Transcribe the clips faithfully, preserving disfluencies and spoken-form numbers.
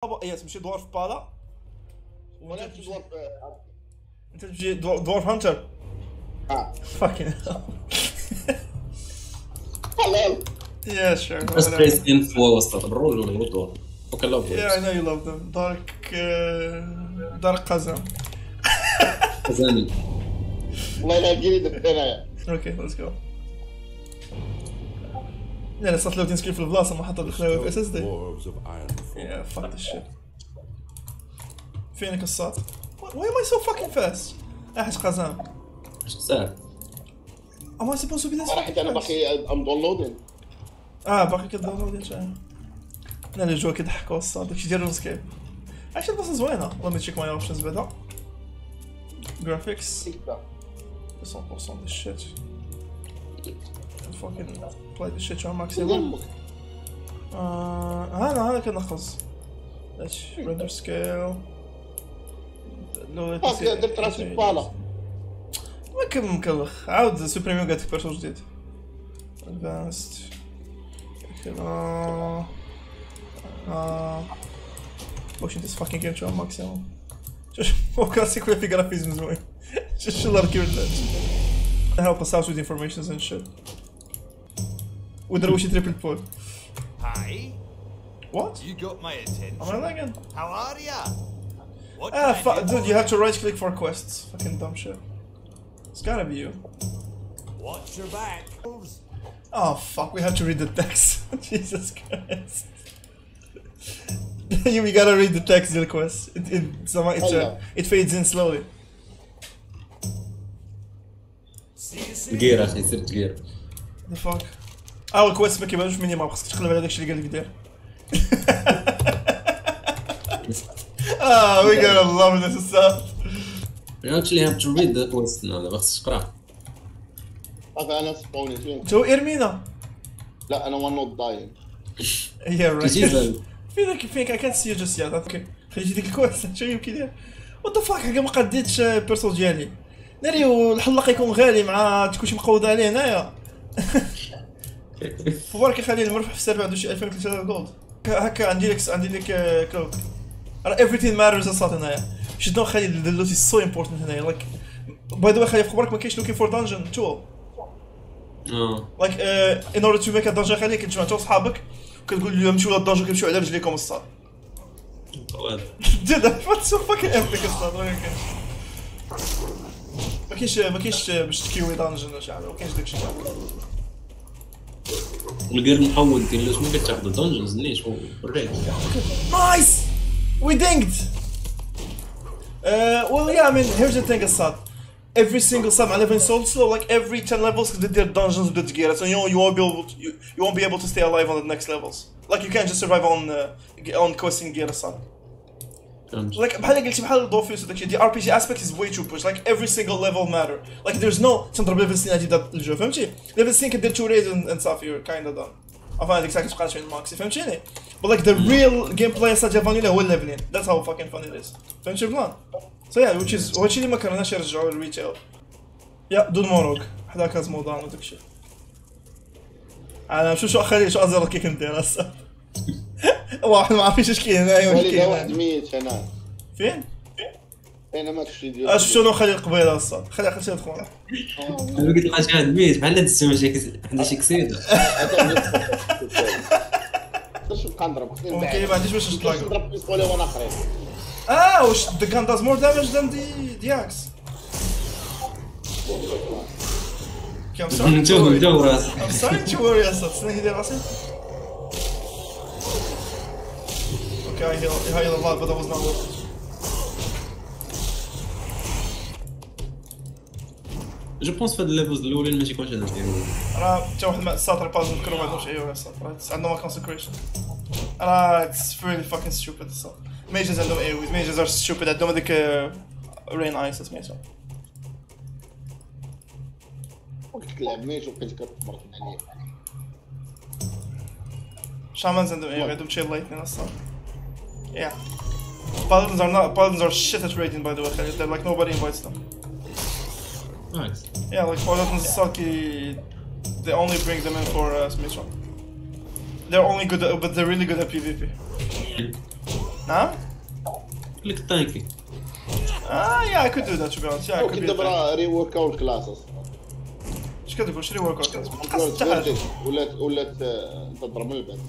يس تمشي دورف بالا ولا تمشي دورف انت تمشي دورف هانتر. اه fucking hell. hello. Yeah, sure. Just press info وسط الرول ولا الرول. Okay, love them. Yeah, I know you love them. Dark, uh, Dark Kazan. Kazan. والله يلاقيني دفينا. Okay, let's go. يعني صارت لو تنسكرين في البلاصة ما حطت الخلاوي في اس اس دي. Yeah, fuck this shit. فينك الصوت؟ Why am I so fucking fast? احس قزام. ايش صار؟ Am I supposed to be this راح fucking انا fast? باقي ام داونلودين. اه باقي كداونلودين شاي. انا اللي جوا كيضحكوا الصوت داكشي ديال السكيب. عرفتي البلاصة زوينة. Let me check my options بعدا. Graphics. one hundred percent this shit. Fucking play this shit on maximum. آه هذا هذا كنقص. Let's render scale. لو درت راسي بالا. ما كم مكلخ عاود سوبريميو قالت لك بيرسون جديد. Advanced. كذا. آه. pushing this fucking game to a maximum. شوف هو كلاسيك ولا في جرافيزم زوين. شوف شو الله ركبت له. Help us out with informations and shit. ودروشي triple pull. Hi. What? You got my attention. Am I lagging? How are ya? What Ah, can I fuck, do dude, for you have to right click for quests. Fucking dumb shit. It's gotta be you. Watch your back. Oh fuck, we have to read the text. Jesus Christ. you, we gotta read the text, the quest. It, it, somehow it, uh, it fades in slowly. See you soon. جير اخي صرت جير. The fuck. اه الكويست ما كيبانوش مني ما خصك تقلب على داكشي اللي قال لك دير. Ah, we gotta love this stuff. You actually have to read the quest now. ده بس تقرا. هذا انا سبوني فين؟ تو ارمينا. لا انا وان نوت داين. Yeah, right. كيجي فينك فينك I can't see you just yet. اوكي. خليتي ديك الكويست شو يمكن يدير؟ What the fuck حقا ما قديتش البيرسون ديالي. ناري والحلق يكون غالي مع كلشي مقود عليه هنايا. فبارك يخلي المربح في السيرفر عنده شي ألفين وثلاثمية جولد. هكا عندي لك عندي لك كلوك. راه everything matters اصلا هنايا. شنو خلي اللوتي سو امبورتنت هنايا لايك باي ذا واي خلي في خبرك ما كاينش لوكين فور دانجن تول. اه لايك ان اوردر تو ميك ا دانجن خليك كتجمع انت وصحابك وكتقول لهم نمشيو لهاد الدانجن كنمشيو على رجليكم الصاد. دير ذات واتس سو فاكين ايبك الصاد ما كاينش. ما كاينش ما كاينش باش تكيوي دانجن ولا شي حاجه ما كاينش داكشي. الجير محول ديال شنو كتاخذ دونجنز ليش هو بريك. Nice! We dinged! Uh, well, yeah, I mean, here's the thing, Assad. Every single sub على leveling soul slow, like every ten levels with their dungeons with gear, so you know you won't be able to, you, you won't be able to stay alive on the next levels. Like you can't just survive on uh, on questing gear, Assad. Like بحال قلتي بحال Dofus وداكشي the R P G aspect is way too pushed. Like every single level matter. Like there's no تنضرب level sixteen هادي الجو فهمتي؟ level sixteen كدير two raids and, and stuff you're kinda done. عفوا هذيك الساعة كتبقى عشرين ماكسي فهمتيني؟ But like the real gameplay أصلا ديال فانيلا هو الليفلين. That's how fucking fun it is. فهمتي البلان؟ So yeah, which is هادشي اللي ما كرهناش يرجعوا للريتيل. يا دون موروك حدا كاز مودان وداكشي. انا شو شو خلي شو ازرق كيف ندير هسه. واحد ما عارفينش اش كاين هنايا واش كاين. واحد ميت هنا. فين؟ انا ما كنتش ديال. اش شنو نخلي القبيله هسه خلي خلي تدخل. انا قلت لك شحال ميت بحال هاد السما شي عندها شي كسيده. باش نبقى نضرب. اوكي ما عنديش باش نطلق. نضرب بيستولي وانا قريب. اه واش the gun does more damage than the the axe. كم سنة؟ نشوف ندور راسي. I'm starting to worry هسه تسنى يدير راسي. اوكي I heal I heal a lot but that was not worth it. جو بونس في هاد الليفلز الاولين ماشي كلشي هذا ديالو. راه حتى واحد ما الساطر باز نذكرو ما عندهمش اي اس عندهم كونسكريشن. راه اتس really fucking stupid الصاد. ميجز عندهم اي ويز ميجز ار stupid عندهم هذيك رين ايس سميتو. وقت تلعب ميج وبقيت كتمرض عليه. شامانز عندهم اي عندهم تشيل لايتنين الصاد. Yeah. Paladins are not Paladins are shit at raiding by the way. They're like nobody invites them. Nice. Yeah, like Paladins Saki, they only bring them in for uh, Smitron. They're only good at, but they're really good at PvP. نعم؟ لك تانكي. اه يا I could do that to be honest. Yeah, I could ممكن be دابا ري ورك اوت كلاسز. اش كتقول شري ورك اوت؟ ما تلقاش حتى حاجه. ولات ولات تضرب من الباب.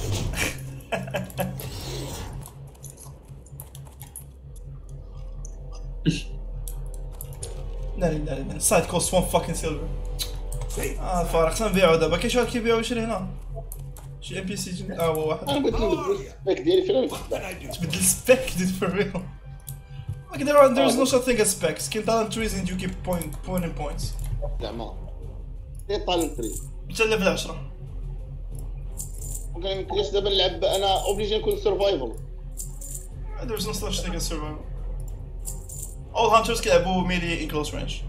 لا لا لا لا السايد كوست one fucking silver. اه الفارق خلينا نبيعو دابا كاين شي واحد كيبيعو يشري هنا. شي ام بي سي اه هو واحد. انا بغيت نبدل السبيك ديالي فين تبدل سبيك ديال فور ريل. Like there are there's no such thing as specs. Skin talent trees and you keep point pointing points. زعما دي طالنت تري. انت ليفل عشرة. ممكن يمكنليش دابا نلعب انا اوبليجي نكون سرفايفل. There's no such thing as survival. All hunters كيلعبوا melee in close range.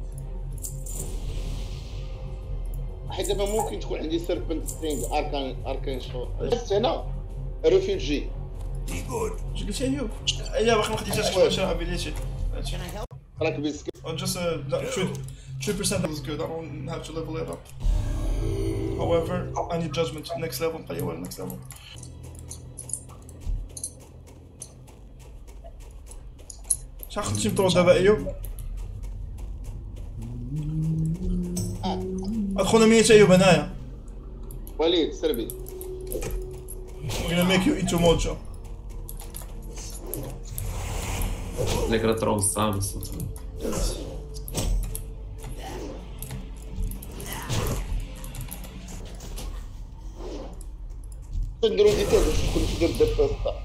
حيت دابا ممكن تكون عندي سيربنت سترينغ اركان اركان شو بس هنا ريفيوجي. Be good. اش قلتي ايوب؟ ايوا باقي ما خديتهاش كيفاش ابيليتي. راك بيسك Or just uh, that three three percent was good. I don't have to level it up. However, I need judgment next level. Play well next level. شحال خدتي مطرود دابا ايوب؟ ادخلنا مية ايوب هنايا. وليد سربي. We're gonna make you into mojo. لك راه تروح الصعب. نديرو دي تاع كنت ندير دابا.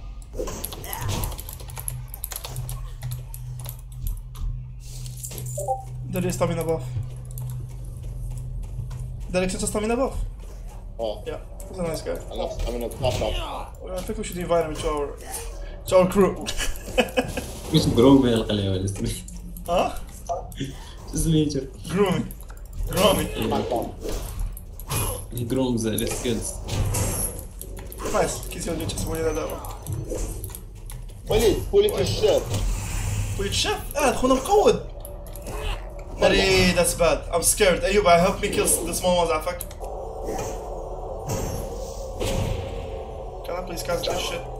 There is stamina buff. There is stamina buff. اه Yeah, he's a nice guy. انا انا طاطا. I think we should invite him to our to our crew. واش جرومي القلاوه ولا سميتو؟ ها؟ سميتو Grooming. Grooming. جرومز على سكيلز. Nice. كيس يولي تحسبوا لي دابا. وليد بوليت الشاب. وليد الشاف؟ اه دخلنا مقود. Nari, that's bad. I'm scared. Ayub, help me kill the small ones عافاك. Can I please cast this shit?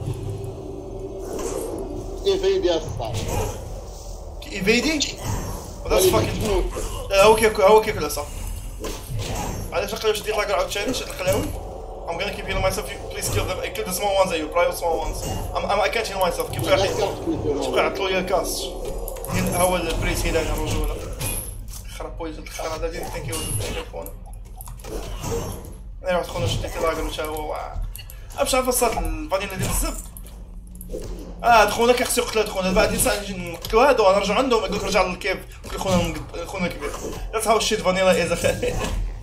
ايفيدي يا الصاح. Evading? Well, that's fucking... لا هو كياكل هو كياكل صح. علاش نقلب شديت لاكر عاوتاني شد القلاوي؟ I'm gonna keep healing myself. Please kill them. Kill the small ones, Ayub. Private small ones. I'm, I'm, I can't heal myself. كيف راح كيف راح يعطلوا لي الكاست. هو البريس هيلان الرجولة. خرب بويزن الخرا هذا اللي تنكي ولد التليفون. انا رحت خونا شديت لاكر مشى هو. امشي عارف الصاد الفانيلا ديال الزب. اه دخونا كي خصو يقتل خونا بعد نجي نقتلو هادو نرجعو عندهم يقول لك رجع للكيف نقول خونا خونا كبير. That's how shit vanilla is اخي.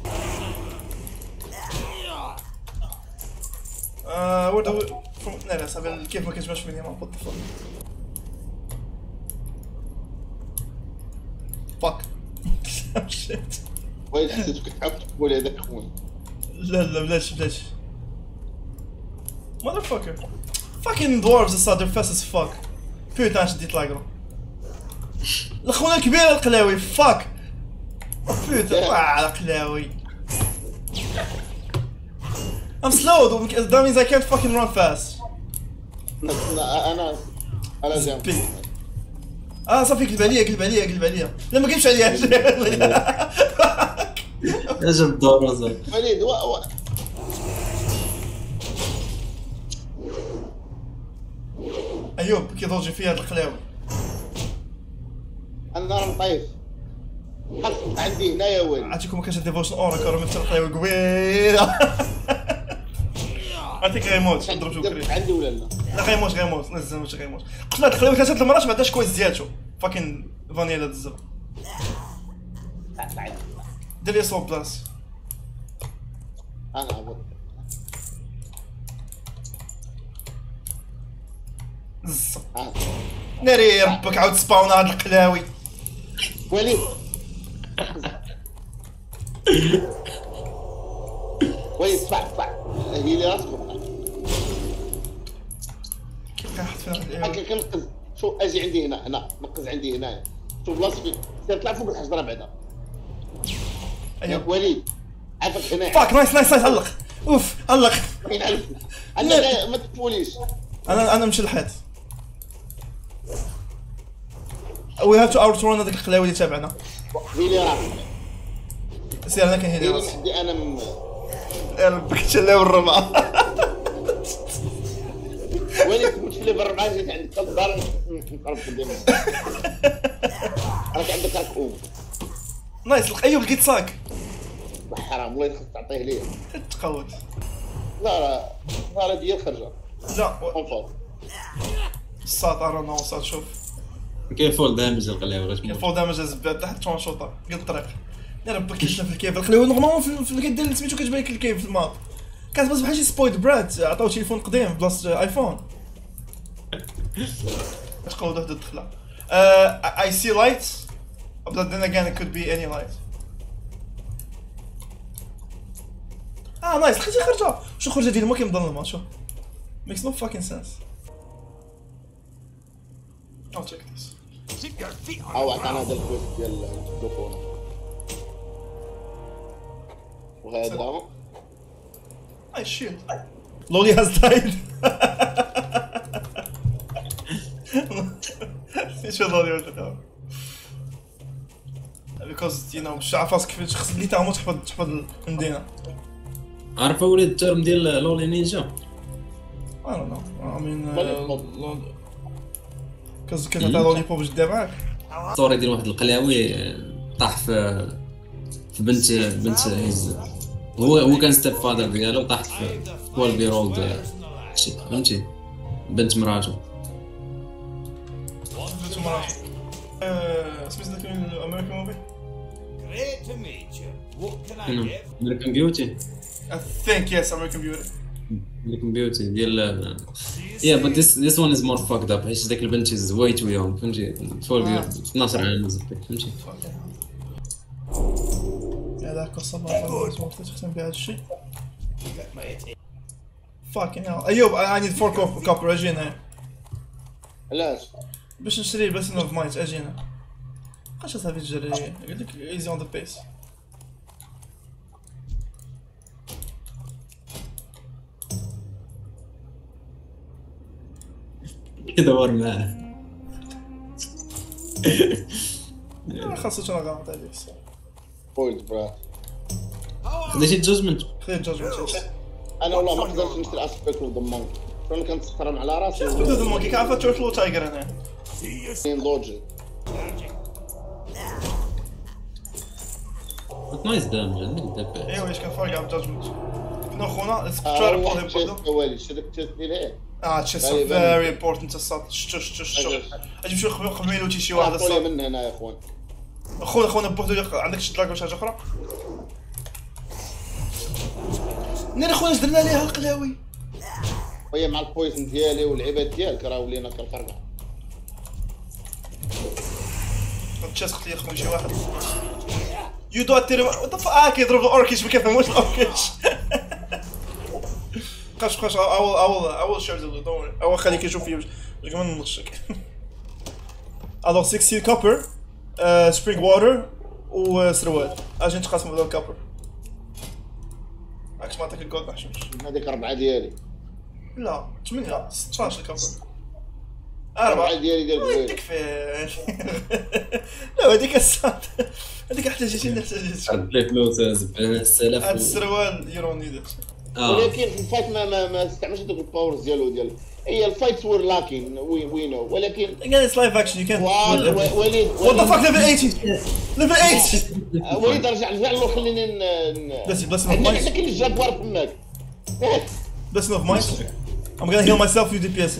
آه where do we from لا لا صافي الكيف ما كيجمعش مني ما what the fuck. Fuck. Shit. وليد حسيتك كتحاول تقول هذاك خويا. لا لا بلاش بلاش. Motherfucker. Fucking dwarves الصاد they're fast as fuck. بوتان شديت لاكرو. الخونا الكبير القلاوي fuck. بوتان واه القلاوي. I'm slow that means I can't fucking run fast. انا انا جنب. اه صافي قلب عليا قلب عليا قلب عليا. لا ما قلبش عليا. اجا الدور زاد. وليد و و ايوب كيضوجي فيا هاد القلاوي. انا نطيف. حط عندي هنا يا ولد. عرفتيكم ما كانش ديفوشن اورا كانوا مثل القلاوي كبيره. عرفتيك غيموت نضرب جوكري. عندي ولا لا؟ لا غيموت غيموت نزل ماشي غيموت. قلت لك القلاوي ثلاثه المرات ما عندهاش كويس ديالته. فاكين فانيلا الزب. دير لي صوب بلاص. انا عبط. الزب. آه. ناري ربك عاود سباونا هاد القلاوي. وليد وليد اسمع اسمع هي لي راسك كيف كنحط فيها هاد هكا القلاوي؟ كنقز شوف اجي عندي هنا هنا نقز عندي هنايا شوف بلاصتي فين سير طلع فوق الحجره بعدا. ايوب وليد عافاك هنا فاك نايس نايس نايس علق اوف علق. وين علف انا ما تفوليش انا انا نمشي للحيط. وي هاف تو اوت رون هذاك القلاوي اللي تابعنا. هيلي راسك. سير انا كان هيلي هيلي راسي. محدي انا م... يا ربك تشلاو الربعه. وين كنت في ليفر أربعة جيت عندك ثلاث دار نقرب قدامك. راك عندك راك اوم. نايس ايوب لقيت صاك. حرام والله خصك تعطيه ليا. تقود. لا لا لا ديال خرجه. لا اونفور. الصاط ارانا وصات شوف. كيف فول دامج القلاوي غير كيف فول دامج زبال تحت شون شوطه قد الطريق. يا ربك كيشنا في الكيف القلاوي نورمالمون في اللي كدير سميتو كتبان لك الكيف في الماب. كانت بس بحال شي سبويد براد عطاو تليفون قديم بلاصه ايفون. اش قولوا هاد الدخله. اي سي لايت but then again it could be any light. اه نايس لقيتي خرجه. شو خرجه ديال ما كيمظلمه شو. makes no fucking sense. I'll check this. Keep your feet on او the عطانا ground. هذا الكويست ديال الدخول. وهذا Nice shield. Loli has died. شو لولي ولا لا؟ because you know باش تعرف راسك كيفاش خص اللي تعمو تحفظ تحفظ المدينة. عارفه ولد الترم ديال لولي نينجا. I don't know. I mean Lollipop. كز كتعطي لولي بوب باش دير معاك. ستوري ديال واحد القلاوي طاح في في بنت بنت هيز هو هو كان ستيب فادر ديالو طاح في twelve year old شي فهمتي بنت مراته. بنت مراتو. سميت ذاك الامريكان موفي؟ Great to meet you. What can I شنو get? امريكان بيوتي. I think yes American Beauty. امريكان بيوتي ديال yeah but this this one is more fucked up حيت ديك البنت is way too young فهمتي twelve year اثناش عام زبط فهمتي. هذاك قصة ما تختم بها هذا الشيء. Get my attention. fucking hell ايوب I need four copper copper اجينا علاش؟ باش نشري بس اوف مايت اجينا. بقاش صافي تجري قال لك ايزي اون ذا بيس. كدور معاه خاصة انا غلط هذيك الساعة. بوينت برا. خديتي الجوجمنت. خذ جاجمنت. انا والله ما قدرتش نشري اسبيكت اوف ذا مونك. شلون كنت تسخرهم على راسي. بدو ذا مونكي كعرفة تورتل وتايجر هنا. لوجيك. نايس دامج عندك دابا. ايوا ايش كان فرق على جاجمنت. كنا خونا let's try to اه pull him واحد بدو. الوالي شركت تسديل هيك. اه تشيس Very, very very important الصاد. شتو شتو شتو. اجي شو قبيلوتي شي واحد اعطوني الصاد. من هنا يا اخوان. خونا خونا بوحدو عندك شي دراك ولا شي حاجة أخرى؟ نير خونا اش درنا ليها القلاوي؟ وهي مع البويزن ديالي والعباد ديالك راه ولينا كالخرقه. تشيس قتل يا خويا شي واحد. يو دو تيري وات ذا فاك يضرب الاوركيش ما كيفهموش الاوركيش. بقاش بقاش اول اول اول شير ديال دور اول خليك يشوف فيا باش كمان نغشك. الوغ ستين كوبر سبرينغ واتر وسروال اجي نتقاسموا هذا الكوبر. عكس ما عطيك الجولد ما حشمش. هذيك أربعة ديالي. لا ثمانية ستطاش الكوبر. أربعة أربعة ديالي ديال يديك البويل. في لا هذيك الساعة هذيك احتاجتي احتاجتي رد لي فلوس سبعة آلاف. هاد السروال يرو نيدت. اه ولكن في الفايت ما ما ما استعملش هذوك الباورز ديالو ديال هي الفايتس وير لاكين وي وي نو ولكن Again it's live action you can't وال- و- وليد What the fuck level eighty level eight وليد رجع رجع له خليني ن بس بس عندك of mice عندك الجبار فماك. بس of mice I'm gonna heal myself with D P S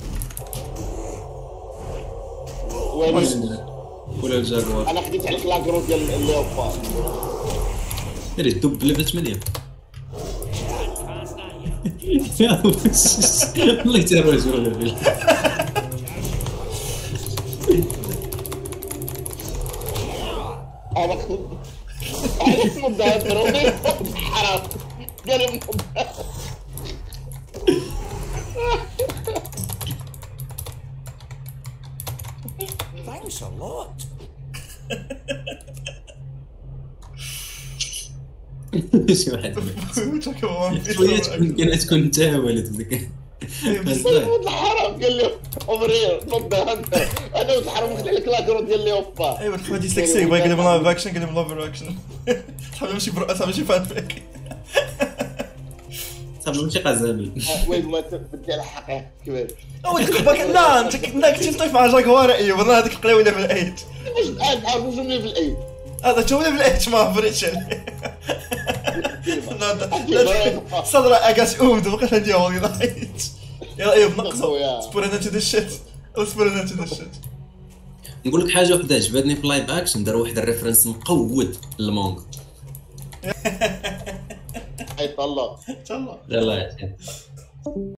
وليد ولا الجاكوار. انا خديت عليك لاكرو ديال الليوبار. ديري دوب ليفل ثمانية. يا والله تيروج ولا ليفل. انا خديت عليك مدهر حرام قال لي Thanks a lot. شي واحد Talk about one شوية piece تكون كاين تكون انت ولد ذاك ولد الحرام قال لي اوفر هير نوت ذا هانتر. انا ولد الحرام وقت عليك لاك رد قال لي اوبا. ايوه الحمد ديسلكسي بغا يقول لي لايف اكشن قال لي لايف اكشن. صاحبي ماشي برو صاحبي ماشي فان فيك. صاحبي ماشي قزامي. وين ما تبدي على حقه كبير. اول خباك لا انت كنت طيف مع جاكوار ايوه والله هذيك القلاوي ليفل ثمانية. واش الان عارفوا شنو ليفل ثمانية؟ هذا شو ليفل ثمانية ما فريتش. صدر اقاس اود وبقيت عندي هولي نايت. يلا ايوه بنقصوا سبورنا انت ذا شيت سبورنا انت ذا شيت. نقول لك حاجه وحده عجبتني في اللايف اكشن، داروا واحد الريفرنس مقود للمونغ. حيت الله يلا يلا